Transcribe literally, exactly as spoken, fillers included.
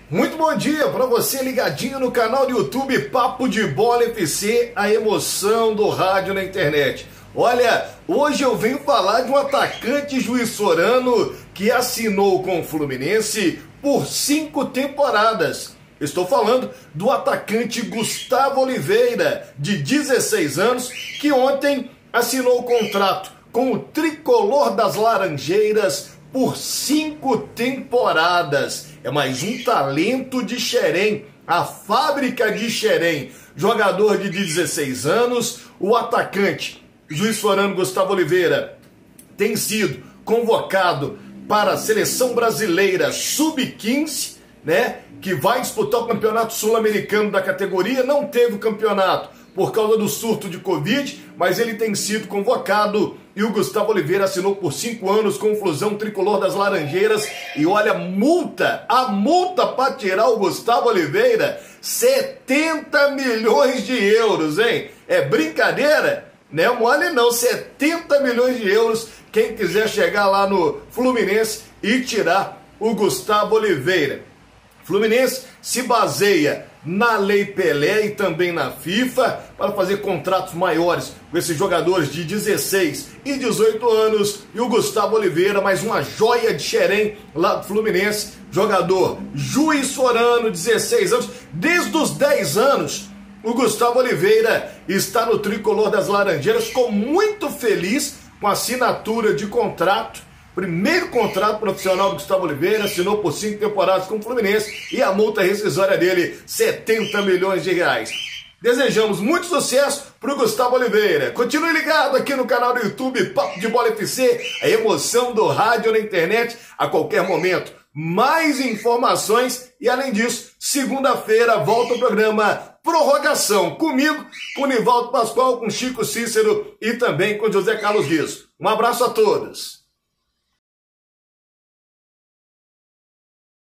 Muito bom dia para você ligadinho no canal do YouTube Papo de Bola F C, a emoção do rádio na internet. Olha, hoje eu venho falar de um atacante juiz-sorano que assinou com o Fluminense por cinco temporadas. Estou falando do atacante Gustavo Oliveira, de dezesseis anos, que ontem assinou o contrato com o Tricolor das Laranjeiras por cinco temporadas. É mais um talento de Xerém, a fábrica de Xerém. Jogador de dezesseis anos, o atacante juiz-sorano Gustavo Oliveira tem sido convocado para a seleção brasileira sub quinze, né, que vai disputar o campeonato sul-americano da categoria. Não teve o campeonato por causa do surto de Covid, mas ele tem sido convocado e o Gustavo Oliveira assinou por cinco anos com o Flusão Tricolor das Laranjeiras. E olha, multa, a multa para tirar o Gustavo Oliveira, setenta milhões de euros, hein? É brincadeira? Não é mole não, setenta milhões de euros quem quiser chegar lá no Fluminense e tirar o Gustavo Oliveira. Fluminense se baseia na Lei Pelé e também na FIFA para fazer contratos maiores com esses jogadores de dezesseis e dezoito anos. E o Gustavo Oliveira, mais uma joia de Xerém lá do Fluminense, jogador juiz-sorano, dezesseis anos, desde os dez anos. O Gustavo Oliveira está no Tricolor das Laranjeiras, ficou muito feliz com a assinatura de contrato. Primeiro contrato profissional do Gustavo Oliveira, assinou por cinco temporadas com o Fluminense e a multa rescisória dele, setenta milhões de reais. Desejamos muito sucesso para o Gustavo Oliveira. Continue ligado aqui no canal do YouTube Papo de Bola F C, a emoção do rádio na internet a qualquer momento. Mais informações e, além disso, segunda-feira volta o programa Prorrogação, comigo, com o Nivaldo Pascoal, com Chico Cícero e também com José Carlos Riso. Um abraço a todos.